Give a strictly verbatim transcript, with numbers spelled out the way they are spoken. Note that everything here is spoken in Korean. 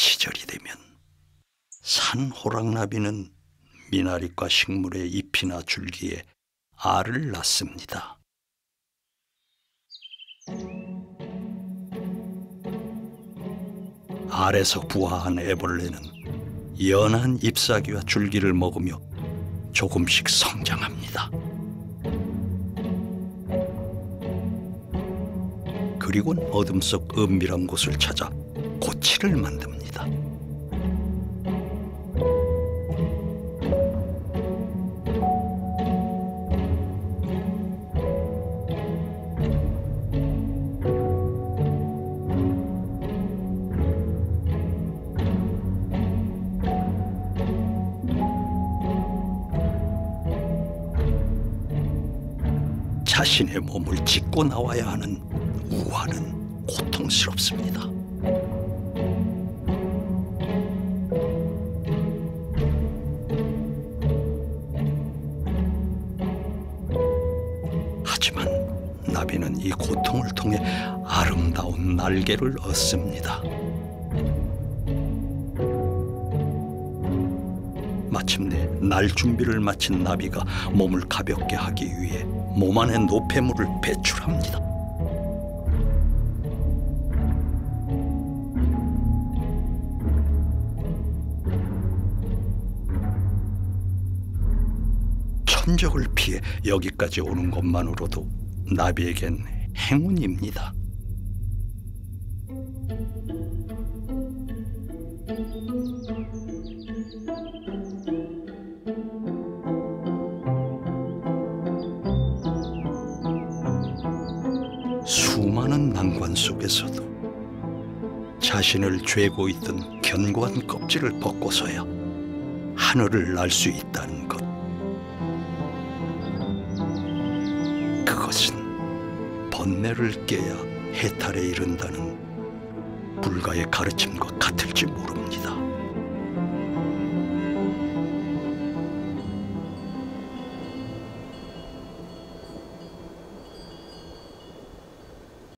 시절이 되면 산 호랑나비는 미나리과 식물의 잎이나 줄기에 알을 낳습니다. 알에서 부화한 애벌레는 연한 잎사귀와 줄기를 먹으며 조금씩 성장합니다. 그리고는 어둠 속 은밀한 곳을 찾아 고치를 만듭니다. 자신의 몸을 찢고 나와야 하는 우화는 고통스럽습니다. 하지만 나비는 이 고통을 통해 아름다운 날개를 얻습니다. 마침내 날 준비를 마친 나비가 몸을 가볍게 하기 위해 몸 안에 노폐물을 배출합니다. 천적을 피해 여기까지 오는 것만으로도 나비에겐 행운입니다. 수많은 난관 속에서도 자신을 죄고 있던 견고한 껍질을 벗고서야 하늘을 날 수 있다는 것. 그것은 번뇌를 깨야 해탈에 이른다는 불가의 가르침과 같을지 모릅니다.